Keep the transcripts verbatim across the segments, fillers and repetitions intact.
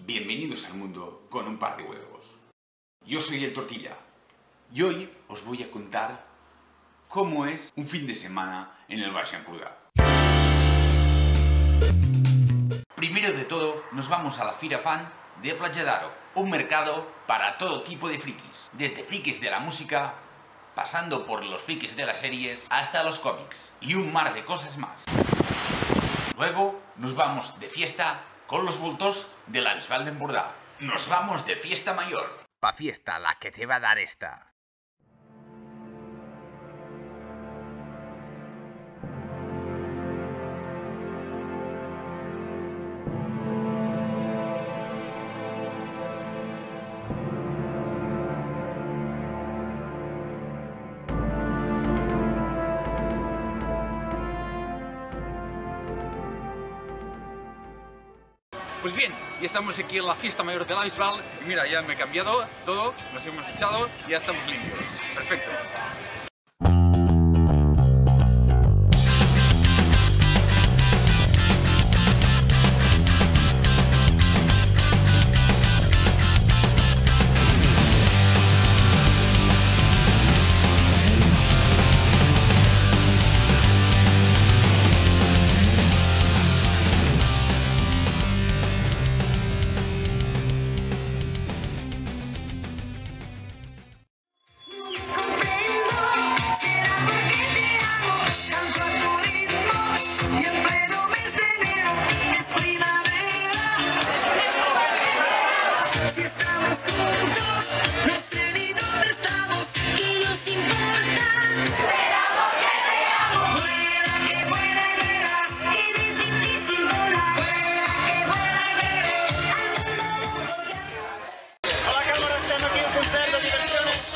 Bienvenidos al mundo con un par de huevos. Yo soy el Tortilla y hoy os voy a contar cómo es un fin de semana en el Baix Empordà. Primero de todo, nos vamos a la Fira Fan de Platja d'Aro, un mercado para todo tipo de frikis, desde frikis de la música, pasando por los frikis de las series, hasta los cómics, y un mar de cosas más. Luego nos vamos de fiesta con los bultos de la Bisbal d'Empordà. Nos vamos de fiesta mayor. Pa' fiesta, la que te va a dar esta. Pues bien, ya estamos aquí en la fiesta mayor de la Bisbal y mira, ya me he cambiado todo, nos hemos echado y ya estamos limpios. Perfecto. Si estamos juntos, no sé ni dónde estamos, ¿qué nos importa? Fuera porque te amo. Vuela que vuela y verás que no es difícil volar. Vuela que vuela y veré al mundo. Hola cámara, estem aquí al concert de diversions.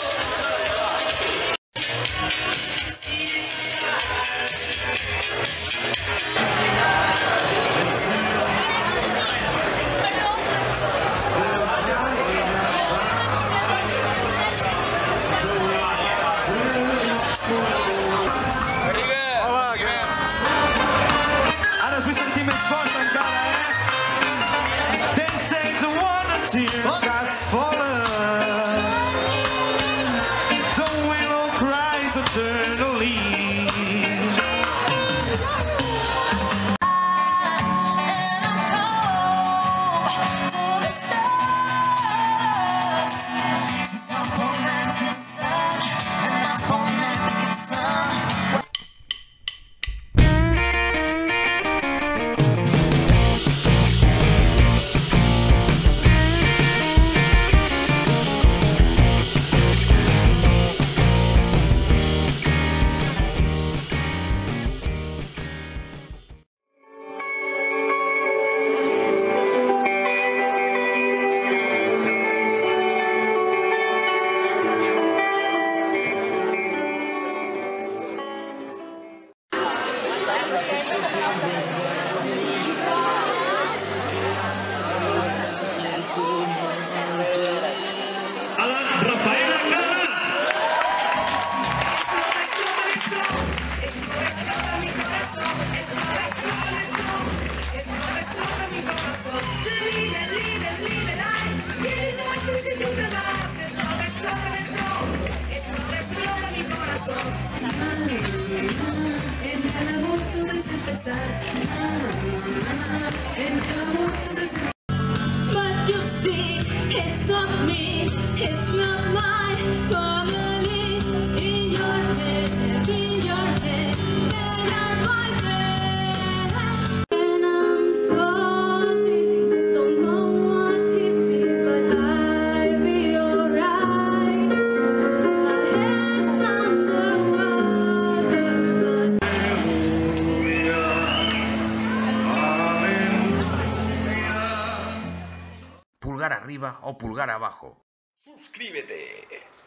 But you see, it's not me, it's not my family. In your head, in your head, they are my friends. And I'm so dizzy, don't know what hit me, but I'll be alright. My head's underwater, but Pulgar arriba o pulgar abajo. ¡Suscríbete!